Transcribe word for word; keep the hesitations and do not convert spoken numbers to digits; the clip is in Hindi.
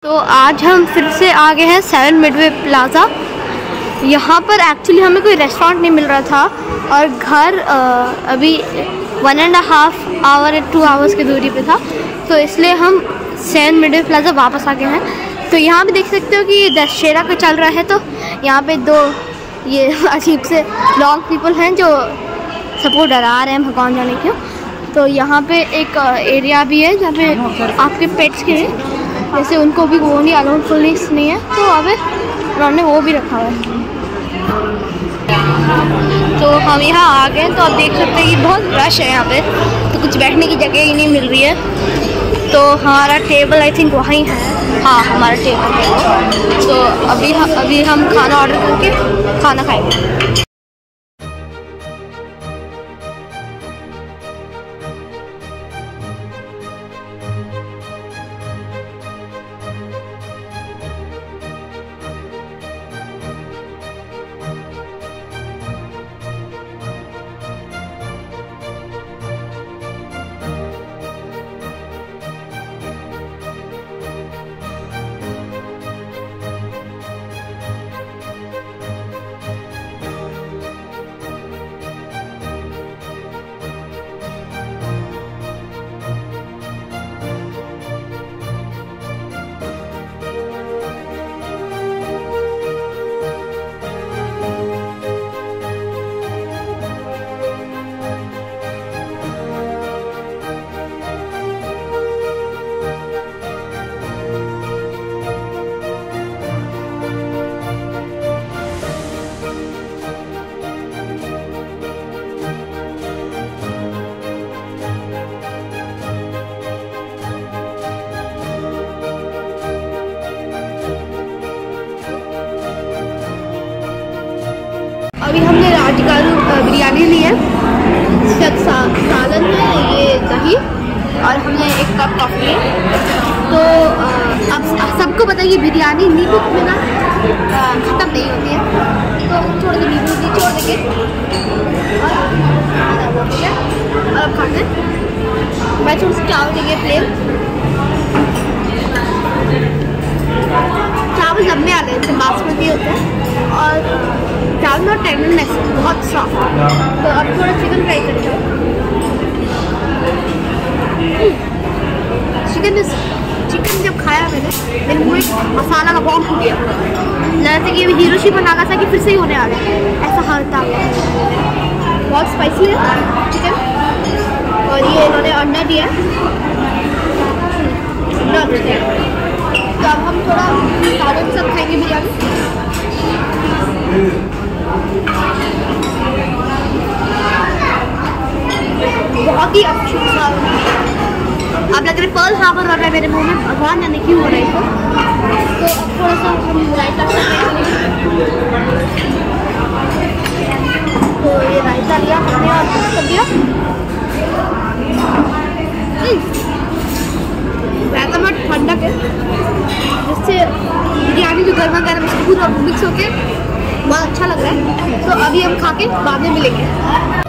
तो आज हम फिर से आ गए हैं सेवन मिडवे प्लाज़ा। यहाँ पर एक्चुअली हमें कोई रेस्टोरेंट नहीं मिल रहा था और घर अभी one and half hour two hours की दूरी पे था, तो इसलिए हम सेवन मिडवे प्लाज़ा वापस आ गए हैं। तो यहाँ पे देख सकते हो कि दशहरा का चल रहा है, तो यहाँ पे दो ये अजीब से लॉन्ग पीपल हैं जो सबको डरा रहे हैं भगवान जाने क्यों। तो यहाँ पे एक एरिया भी है जहाँ पे आपके पेट्स के लिए, जैसे उनको भी वो नहीं अलाउड पुलिस नहीं है, तो अब उन्होंने वो भी रखा हुआ है। तो हम यहाँ आ गए, तो आप देख सकते हैं कि बहुत रश है यहाँ पे, तो कुछ बैठने की जगह ही नहीं मिल रही है। तो हमारा टेबल आई थिंक वहीं है, हाँ हमारा टेबल है। तो अभी अभी हम खाना ऑर्डर करके खाना खाएंगे। अभी हमने राजगारू बिरयानी ली है, सालन है, ये दही और हमने एक कप कॉफ़ी ली। तो अब सबको पता है कि बिरयानी नींबू के बिना ख़त्म नहीं होती है, तो थोड़ा सा नींबू भी छोड़ देंगे और अब खाते हैं। मैं थोड़ा सा चावल लेंगे प्लेन, चावल जब में आते हैं बासमती होते हैं और चावल और टेंडरनेस बहुत सॉफ्ट। तो अब थोड़ा चिकन फ्राई करते हैं। चिकन चिकन जब खाया मैंने, मेरे मुँह में मसाला का बॉम्ब हो गया, लगा था कि अभी हिरोशिमा नागासाकी कि फिर से ही होने आ रहा है, ऐसा हाल था। बहुत स्पाइसी है चिकन, और ये इन्होंने अंडा दिया। तो अब हम थोड़ा चावल के साथ खाएंगे बिरयानी। बहुत ही अच्छी अब लग रहा है पर्ल हावर हो रहा है मेरे मुंह में, भगवान जाने क्यों हो रहा है। तो अब थोड़ा सा हम रायता खाते हैं। तो ये रायता लिया हमने और कुछ कर दिया। रायता में ठंडक है, जिससे बिरयानी जो गर्मा गर्म पूरा मिक्स होके बहुत अच्छा लग रहा है। तो अभी हम खा के बाद में मिलेंगे।